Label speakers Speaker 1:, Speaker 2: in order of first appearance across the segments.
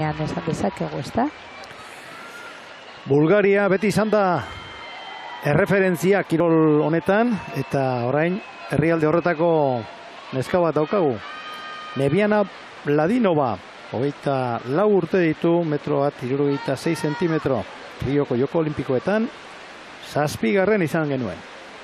Speaker 1: Esan dezakegu, ezta?
Speaker 2: Bulgaria beti izan da erreferentzia kirol honetan, eta orain herrialde horretako neska bat daukagu. Nebiana Vladinova, 24 urte ditu, metro bat 76 zentimetro. Rioko Joko Olimpikoetan 7. izan genuen.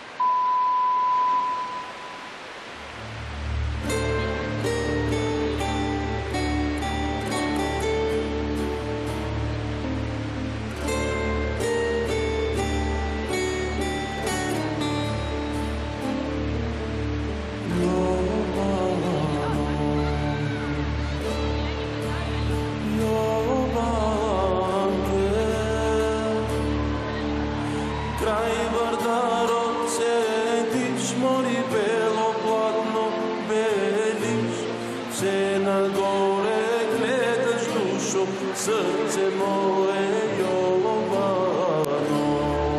Speaker 3: Srce moje Jovano,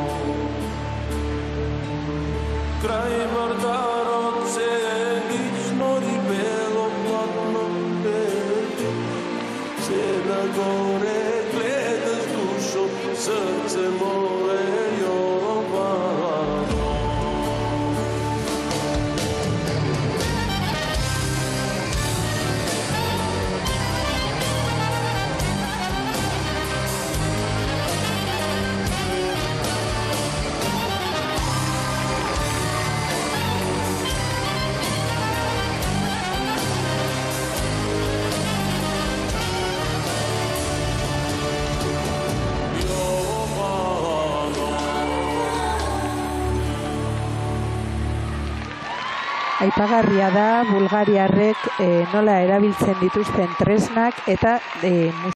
Speaker 3: kraj Vardaro ceniš, mori belo platno beli, se na gore gledaš dušom, srce moje Jovano.
Speaker 1: Aipagarria da Bulgariarrek nola erabiltzen dituzten tresnak eta